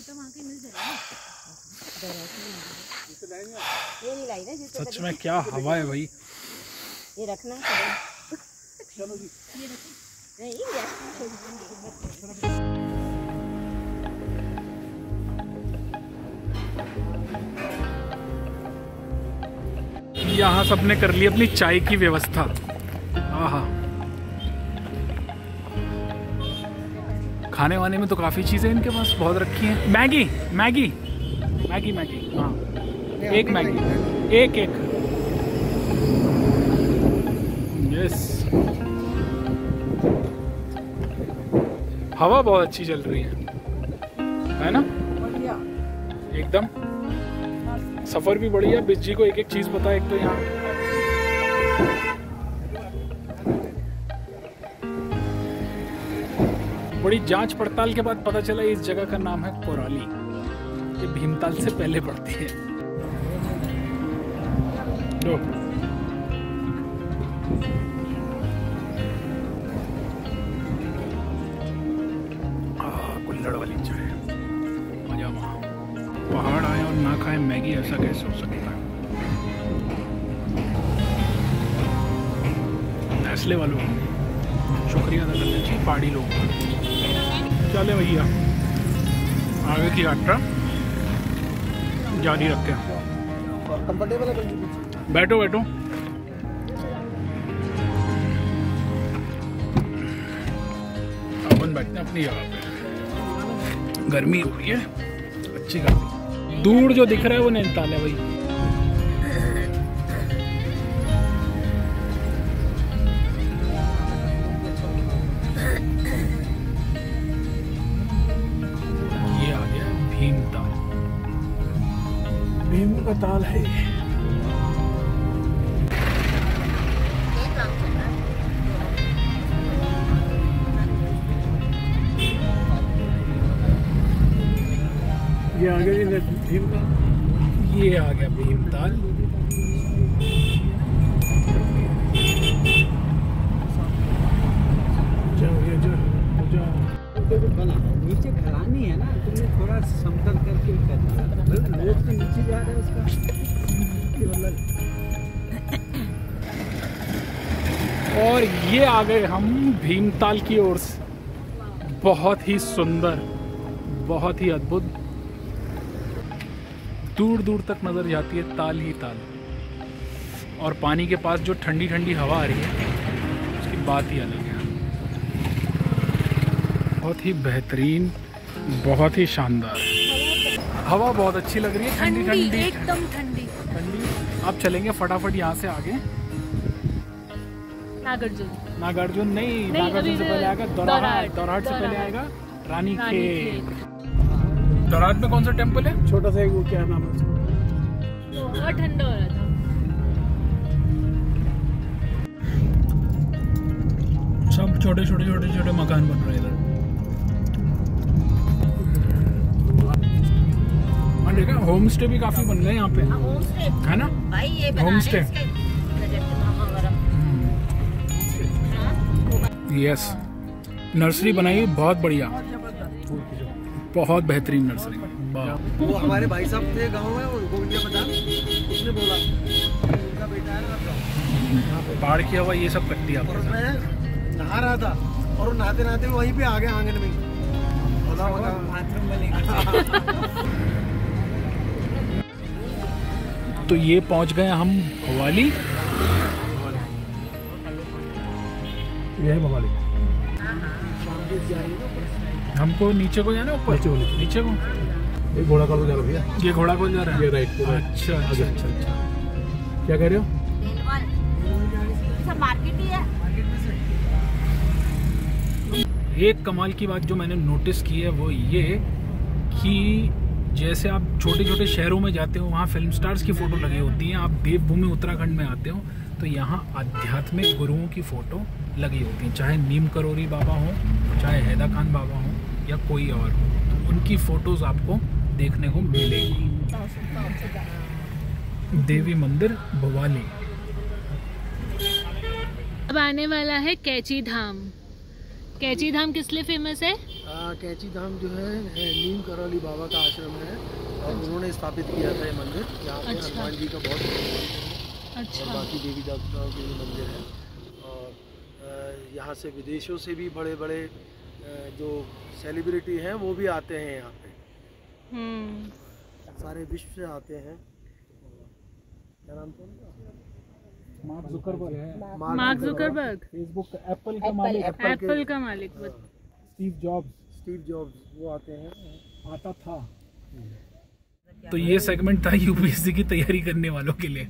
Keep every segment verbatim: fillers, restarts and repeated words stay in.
सच में क्या हवा है भाई। ये रखना चलो जी। यहाँ सबने कर ली अपनी चाय की व्यवस्था। आहा, खाने वाने में तो काफी चीजें इनके पास बहुत रखी हैं। मैगी मैगी मैगी मैगी हाँ, एक मैगी एक एक यस। हवा बहुत अच्छी चल रही है, है ना? एकदम सफर भी बढ़िया। बिज्जी को एक एक चीज पता है। एक तो यहाँ बड़ी जांच पड़ताल के बाद पता चला इस जगह का नाम है कोराली। ये भीमताल से पहले पड़ती है। लो कुल्हड़ वाली चाय, मजा वहाँ। पहाड़ आए और ना खाए मैगी, ऐसा कैसे हो सकता है? नेस्ले वालों शुक्रिया अदा करना चाहिए, पहाड़ी लोग। चले भैया, आगे की यात्रा जारी रखते हैं। कंफर्टेबल है, बैठो बैठो। अपन बैठते हैं अपनी जगह पे। गर्मी हो रही है, अच्छी गर्मी। दूर जो दिख रहा है वो नैनीताल है भाई। ये आ गया भीमताल। भीम का ताल है। ये आ गया भीम का, ये आ गया भीमताल। नीचे ढलानी है ना, तुमने थोड़ा समतल करके करना। रोड के नीचे जा रहा है उसका। और ये आ गए हम भीमताल की ओर से। बहुत ही सुंदर, बहुत ही अद्भुत। दूर दूर तक नजर जाती है ताल ही ताल, और पानी के पास जो ठंडी ठंडी हवा आ रही है उसकी बात ही अलग है। बहुत ही बेहतरीन, बहुत ही शानदार। हवा बहुत अच्छी लग रही है, ठंडी ठंडी एकदम ठंडी ठंडी। आप चलेंगे फटाफट यहाँ से आगे नागार्जुन। नागार्जुन नहीं, नागार्जुन से पहले आएगा दौराहाट। दौराहाट से पहले आएगा रानी खेत। दौराहाट में कौन सा टेम्पल है? छोटा सा, वो क्या नाम है उसका? बहुत ठंडा हो रहा था। सब छोटे छोटे छोटे छोटे मकान बन रहे हैं इधर। देखा, होम स्टे भी काफी बन गए यहाँ पे, है ना भाई? ये होम स्टे। यस, नर्सरी बनाई बहुत बढ़िया, बहुत बेहतरीन नर्सरी। वो हमारे भाई साहब थे गांव में, उनको भी पता, उसने बोला उनका बेटा है ना। पहाड़ की हवा ये सब करती है। मैं नहा रहा था और नहाते नहाते वहीं पे आ गए आंगन में। बाथरूम में तो ये पहुंच गए हम भवाली। ये है भवाली। हमको नीचे को जाना, ऊपर नीचे को, नीचे को। ये घोड़ा कॉल जा रहा है भैया, ये घोड़ा कॉल जा रहा है, ये राइट को। अच्छा अच्छा अच्छा अच्छा, क्या कह रहे हो? सब मार्केट ही है। एक कमाल की बात जो मैंने नोटिस की है वो ये कि जैसे आप छोटे छोटे शहरों में जाते हो, वहाँ फिल्म स्टार्स की फोटो लगी होती हैं। आप देवभूमि उत्तराखंड में आते हो तो यहाँ आध्यात्मिक गुरुओं की फोटो लगी होती हैं, चाहे नीम करोरी बाबा हो, चाहे हैदा खान बाबा हो, या कोई और हो, तो उनकी फोटोज आपको देखने को मिलेगी। देवी मंदिर भवाली। अब आने वाला है कैची धाम। कैची धाम किस लिए फेमस है? कैंची धाम जो है नीम करौली बाबा का आश्रम है और उन्होंने स्थापित किया था ये मंदिर। यहाँ पे अच्छा। हनुमान जी का बहुत बड़ा मंदिर है अच्छा। और बाकी देवी देवताओं के भी मंदिर है। और यहाँ से विदेशों से भी बड़े बड़े जो सेलिब्रिटी हैं वो भी आते हैं यहाँ पे। हम्म। सारे विश्व से आते हैं। क्या नाम था? मार्क जुकरबर्ग है, मार्क जुकरबर्ग, फेसबुक का, एप्पल का मालिक, एप्पल एप्पल के का मालिक। स्टीव जॉब्स, स्टीव जॉब्स वो आते हैं। आता था। तो ये सेगमेंट था यूपीएससी की तैयारी करने वालों के लिए।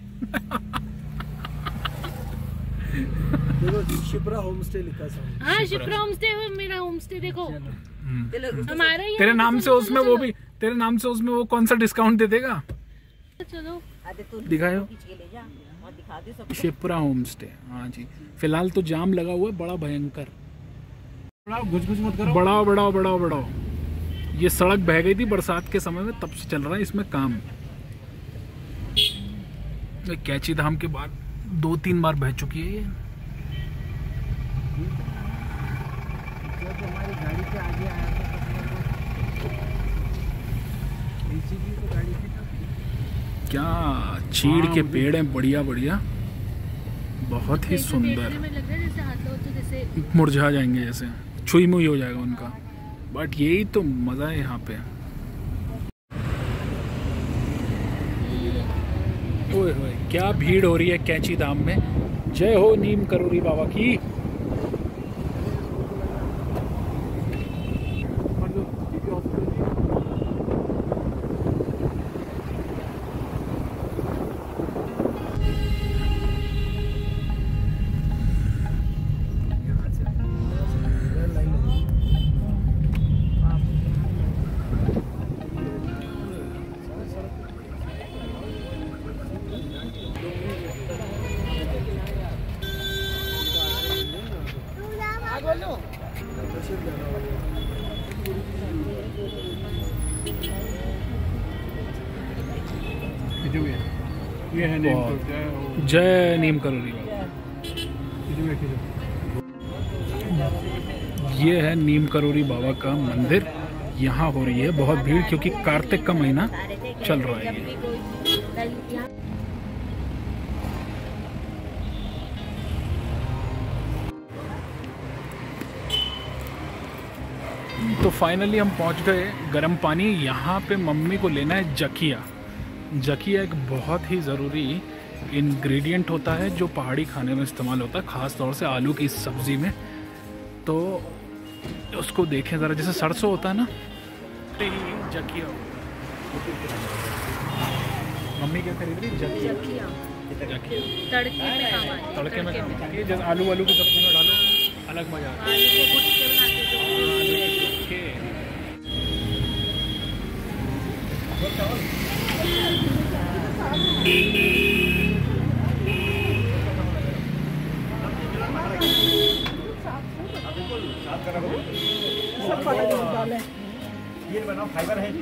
देखो शिप्रा होम स्टे लिखा है। हाँ, शिप्रा होम स्टे है मेरा होम स्टे। देखो हमारा ही तेरे नाम से उसमें वो भी, तेरे नाम से उसमें वो कौन सा डिस्काउंट दे देगा? चलो दिखाओ। खींच के ले जा और दिखा दे सबको। Shipra home stay. हाँ जी, फिलहाल तो जाम लगा हुआ है बड़ा भयंकर। घुस घुस मत करो। बढ़ाओ बढ़ाओ बढ़ाओ बढ़ाओ। ये सड़क बह गई थी बरसात के समय में, तब से चल रहा है इसमें काम। कैंची धाम के बाद दो तीन बार बह चुकी है ये। जब हमारी गाड़ी के आगे आया था तो गाड़ी की क्या चीड़ के पेड़ हैं, बढ़िया बढ़िया, बहुत ही सुंदर। देखने में लग रहा है जैसे हाथ लो तो जैसे मुरझा जाएंगे, जैसे छुई मुई हो जाएगा उनका। बट यही तो मजा है यहाँ पे। ओए होए क्या भीड़ हो रही है कैंची धाम में। जय हो नीम करोली बाबा की। ये है नीम जय नीम करोली बाबा। ये है नीम करोली बाबा का मंदिर। यहाँ हो रही है बहुत भीड़ क्योंकि कार्तिक का महीना चल रहा है ये। तो फाइनली हम पहुंच गए गर्म पानी। यहाँ पे मम्मी को लेना है जकिया। जकिया एक बहुत ही ज़रूरी इंग्रेडिएंट होता है जो पहाड़ी खाने में इस्तेमाल होता है, ख़ास तौर से आलू की सब्ज़ी में। तो उसको देखें ज़रा, जैसे सरसों होता है ना, ही जकिया होता है। मम्मी क्या खरीद रही? जकिया। जकिया तड़के में काम आती है। तड़के में काम आती है। जैसे आलू आलू की सब्ज़ी में डालो, अलग मज़ा आता है। आलू को भून के बनाते ये बनाओ, फाइबर है।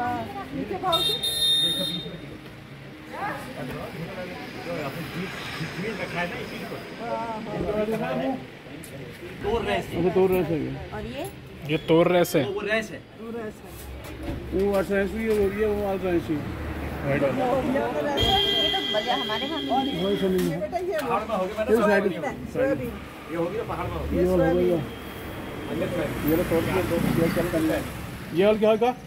तोर रैस है। तोर रैस है। और ये ये तोर रैस है। वो रैस है। वो अरसैंसी हो रही है, वो अरसैंसी। ये तो मजा हमारे वहाँ में वही सुनी है। पहाड़ में हो गया मैंने साइड ये हो गया पहाड़ में हो गया। ये हो गया। ये तो तोड़ के दो ये चल कर ले। ये वाला क्या का?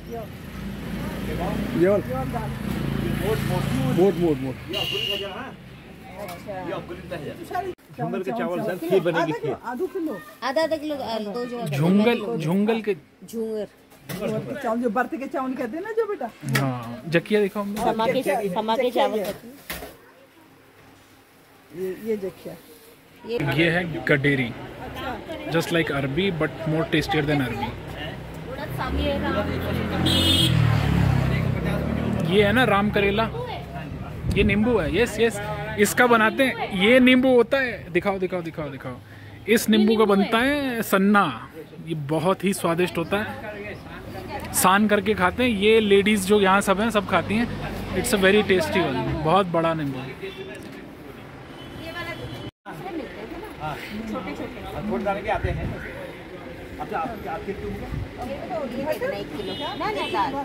ये वाला मोट मोट मोट मोट ये अकुल का जरा। अच्छा ये अकुल का है। झुंगल के चावल सर खीर बनेगी। खीर आधा किलो आधा आधा किलो दो जो झुंगल झुंगल के झूंगर चावल जो बर्त के चावल कहते हैं ना जो बेटा। हाँ जकिया दिखाओ। समा के समा के चावल ये ये जखिया। ये है गडेरी, just like arbi but more tastier than arbi. ये है ना राम करेला, ये नींबू है। यस यस इसका बनाते हैं। ये नींबू होता है। दिखाओ दिखाओ दिखाओ दिखाओ। इस नींबू का बनता है सन्ना। ये बहुत ही स्वादिष्ट होता है। सान करके खाते हैं। ये लेडीज जो यहाँ सब हैं सब खाती हैं। It's a very tasty one. बहुत बड़ा नींबू। छोटे छोटे आते हैं। अच्छा आप आपके क्यों कितना एक किलो ना ना दाल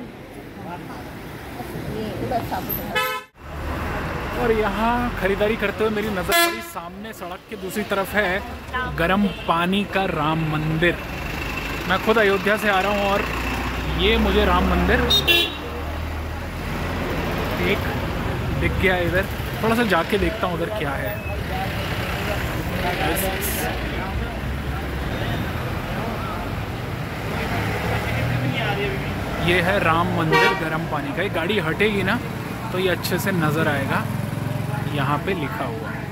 ये उधर साबुत। और यहाँ खरीदारी करते हुए मेरी नज़र पड़ी सामने सड़क के दूसरी तरफ है गर्म पानी का राम मंदिर। मैं खुद अयोध्या से आ रहा हूँ और ये मुझे राम मंदिर एक दिख गया इधर। थोड़ा सा जाके देखता हूँ उधर क्या है। ये है राम मंदिर गर्म पानी का। ये गाड़ी हटेगी ना तो ये अच्छे से नज़र आएगा। यहाँ पे लिखा हुआ है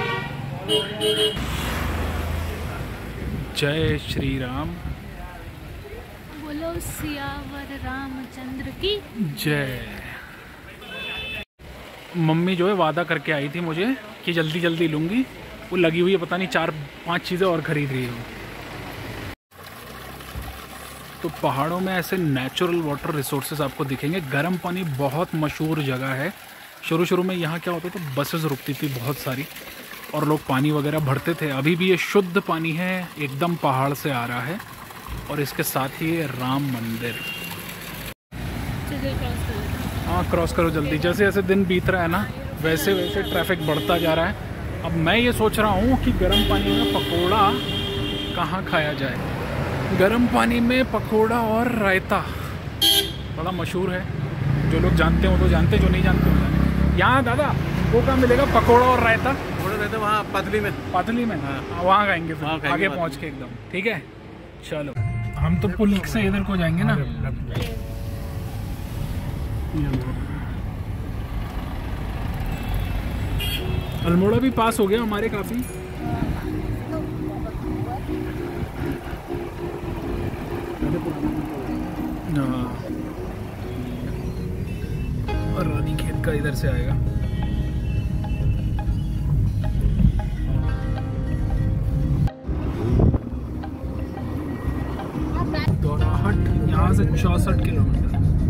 जय श्री राम, बोलो सियावर रामचंद्र की जय। मम्मी जो है वादा करके आई थी मुझे कि जल्दी जल्दी लूँगी, वो लगी हुई है पता नहीं चार पांच चीज़ें और खरीद रही हूँ। तो पहाड़ों में ऐसे नेचुरल वाटर रिसोर्सेज आपको दिखेंगे। गर्म पानी बहुत मशहूर जगह है। शुरू शुरू में यहाँ क्या होता था, तो बसेस रुकती थी बहुत सारी और लोग पानी वगैरह भरते थे। अभी भी ये शुद्ध पानी है, एकदम पहाड़ से आ रहा है। और इसके साथ ही ये राम मंदिर। हाँ क्रॉस करो जल्दी। जैसे जैसे दिन बीत रहा है ना वैसे वैसे ट्रैफिक बढ़ता जा रहा है। अब मैं ये सोच रहा हूँ कि गर्म पानी में पकौड़ा कहाँ खाया जाए। गर्म पानी में पकौड़ा और रायता बड़ा मशहूर है। जो लोग जानते हो तो जानते, जो नहीं जानते हो जाने। यहाँ दादा वो कहाँ मिलेगा पकौड़ा और रायता? थोड़े रहते वहाँ पतली में। पतली में हाँ। वहाँ खाएंगे फिर वहाँ आगे पहुँच के एकदम। ठीक है चलो। हम तो पुल से इधर को जाएंगे ना। अल्मोड़ा भी पास हो गया हमारे काफी। और रानी खेत का इधर से आएगा। दोराहट यहाँ से चौसठ किलोमीटर।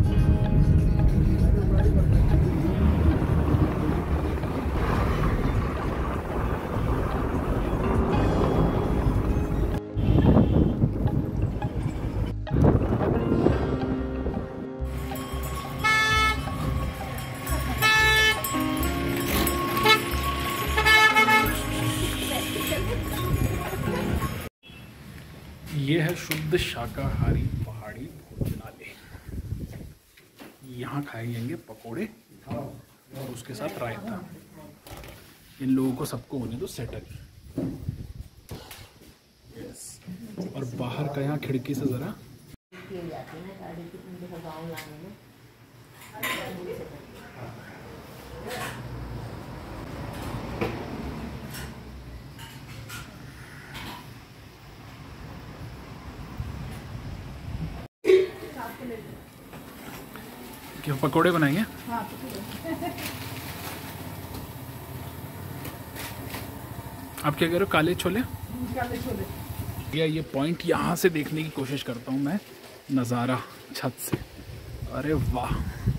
ये है शुद्ध शाकाहारी पहाड़ी भोजनालय। यहाँ खाए जाएंगे पकोड़े और उसके साथ रायता। इन लोगों को सबको होने दो सेटल। यस। और बाहर का यहाँ खिड़की से ज़रा क्या पकोड़े बनाएंगे। आप क्या कह रहे हो? काले छोले। काले छोले। या ये पॉइंट यहाँ से देखने की कोशिश करता हूँ मैं, नज़ारा छत से। अरे वाह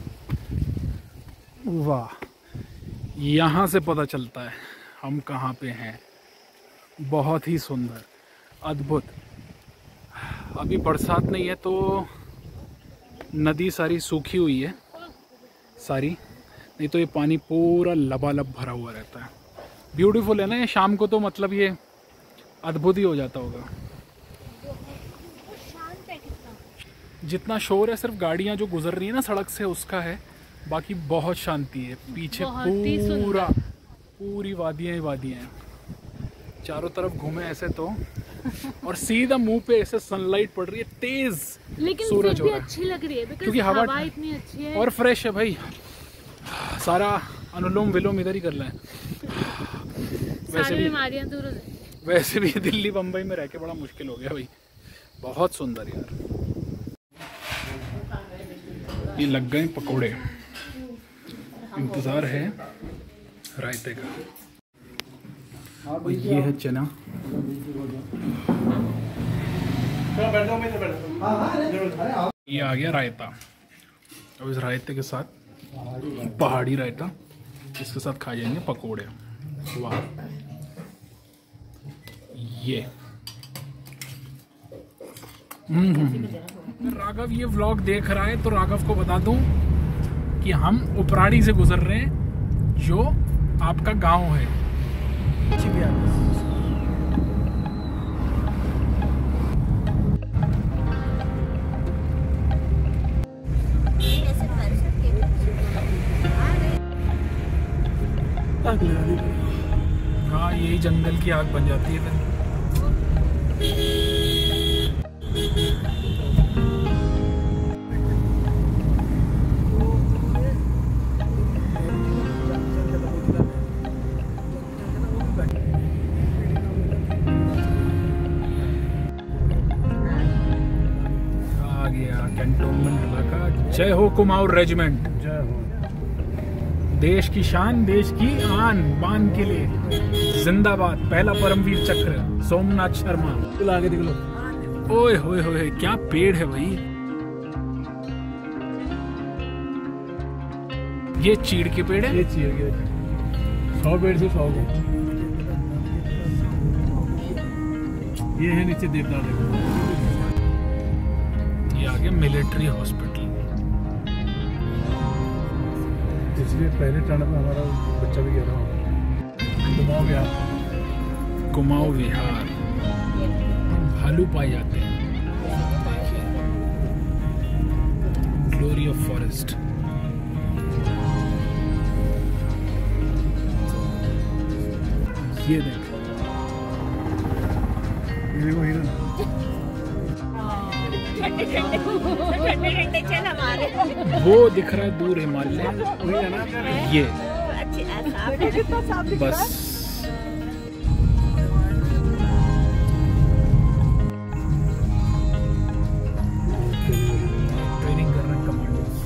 वाह, यहाँ से पता चलता है हम कहाँ पे हैं। बहुत ही सुंदर, अद्भुत। अभी बरसात नहीं है तो नदी सारी सूखी हुई है सारी, नहीं तो ये पानी पूरा लबालब भरा हुआ रहता है। ब्यूटीफुल है ना ये। शाम को तो मतलब ये अद्भुत ही हो जाता होगा। जितना शोर है सिर्फ गाड़ियाँ जो गुजर रही है ना सड़क से उसका है, बाकी बहुत शांति है। पीछे पूरा पूरी वादियाँ ही वादियाँ हैं। चारों तरफ घूमे ऐसे तो और सीधा मुंह पे ऐसे सनलाइट पड़ रही है, तेज लेकिन सूरज हो रहा है। अच्छी लग रही है क्योंकि हवा, हवा इतनी अच्छी है और फ्रेश है भाई। सारा अनुलोम विलोम इधर ही कर रहा है। वैसे भी बीमारियां दूर हो जाए। वैसे भी दिल्ली बम्बई में रह के बड़ा मुश्किल हो गया भाई। बहुत सुंदर यार। ये लग गए पकोड़े, इंतजार है रायते का। और ये है चना। ये आ गया रायता। अब इस रायते के साथ पहाड़ी रायता, इसके साथ खाए जाएंगे पकोड़े। वाह, ये राघव ये व्लॉग देख रहा है तो राघव को बता दूं कि हम उपराड़ी से गुजर रहे हैं, जो आपका गांव है। हाँ, यही जंगल की आग बन जाती है फिर। आ गया कैंटोनमेंट इलाका। जय हो कुमाऊं रेजिमेंट, जय हो। देश की शान, देश की आन बान के लिए जिंदाबाद। पहला परमवीर चक्र सोमनाथ शर्मा। आगे देख लो। ओए होए होए, क्या पेड़ है भाई। ये चीड़ के पेड़ है। ये चीड़ के सौ पेड़ से सौ के। ये है नीचे देवदार देखो। ये आगे मिलिट्री हॉस्पिटल। इसलिए पहले टर्न में हमारा बच्चा भी गया था। कुमाऊं विहार। कुमाऊं विहार भालू पाए जाते हैं। Glory of forest. ये देखो, ये देखो हिरन। ठंडे ठंडे ठंडे चल हमारे। वो दिख रहा है दूर हिमालय। ये अच्छी साफ है। बस ट्रेनिंग कर रहे हैं कमांडोज।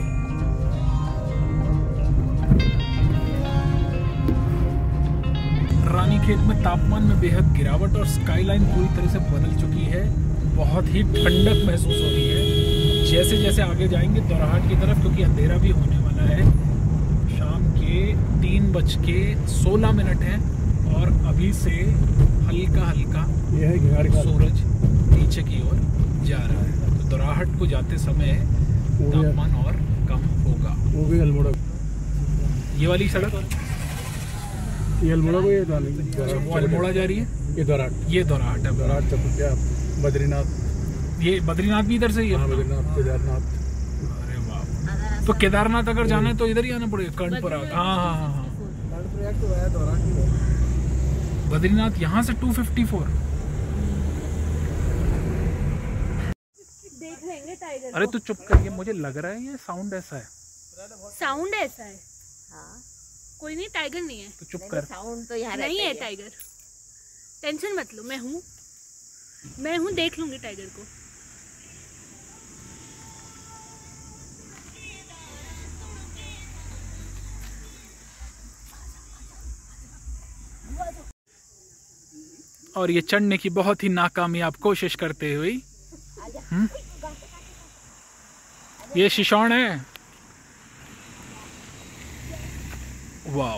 रानीखेत में तापमान में बेहद गिरावट और स्काईलाइन पूरी तरह से बदल चुकी है। बहुत ही ठंडक महसूस हो रही है जैसे जैसे आगे जाएंगे दोराहाट की तरफ, क्योंकि अंधेरा भी होने वाला है। शाम के तीन बज के सोलह मिनट है और अभी से हल्का हल्का ये है घाट का सूरज नीचे की ओर जा रहा है। तो दोराहाट को जाते समय तापमान और कम होगा। वो भी अल्मोड़ा। ये वाली सड़क, ये अल्मोड़ा को, ये वो अल्मोड़ा जा रही है। ये दोराहाट। ये दोराहाट है। दोराहाट चकुटिया बद्रीनाथ। ये बद्रीनाथ भी इधर से ही है। हाँ, बद्रीनाथ केदारनाथ। अरे वाह, तो केदारनाथ अगर जाना है तो इधर ही आना पड़ेगा। कर्णप्रयाग। हाँ हाँ हाँ हाँ। कर्णप्रयाग तो है दोराहाट। बद्रीनाथ यहाँ से टू फिफ्टी फोर। देख लेंगे टाइगर। अरे तू चुप करिए, मुझे लग रहा है ये साउंड ऐसा है। साउंड ऐसा है। हाँ, कोई नहीं, टाइगर नहीं है। तो चुप कर। साउंड तो यहाँ नहीं रहता है ही टाइगर, टेंशन मत लो। मैं हूँ, मैं हूँ, देख लूंगी टाइगर को। और ये चढ़ने की बहुत ही नाकामयाब कोशिश करते हुए हम्म? ये शिशौन है। वाओ,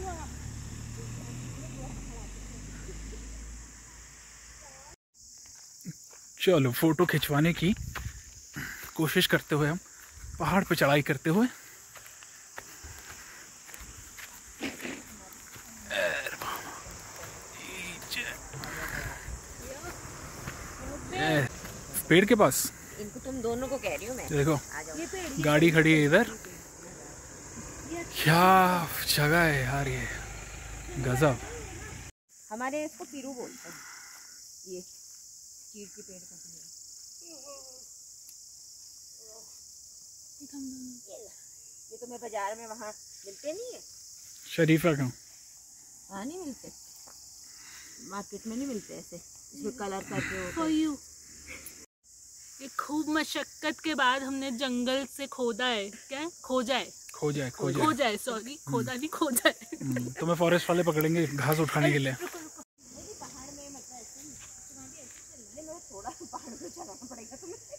चलो फोटो खिंचवाने की कोशिश करते हुए हम पहाड़ पे चढ़ाई करते हुए पेड़ के पास। इनको तुम दोनों को कह रही हूँ मैं। देखो आ जाओ। गाड़ी खड़ी है इधर। क्या जगह है यार, ये गजब। हमारे इसको पीरू बोलते हैं। ये चीड़ के पेड़ का पेड़। ये तुम्हें बाजार में वहाँ मिलते नहीं है। शरीफा का वहाँ नहीं मिलते, मार्केट में नहीं मिलते ऐसे, इसमें कलर करके होते For हैं। you। ये खूब मशक्कत के बाद हमने जंगल से खोदा है। क्या है? खोजा है। खो जाए खो जाए खोजा है, सॉरी, खोदा नहीं, खोजा है। हम्म, तुम्हें फॉरेस्ट वाले पकड़ेंगे घास उठाने के लिए। पहाड़ में मतलब ऐसे नहीं, तुम्हारी ऐसे चलना है, मेरे को थोड़ा पहाड़ पे चलाना पड़ेगा तुम्हें।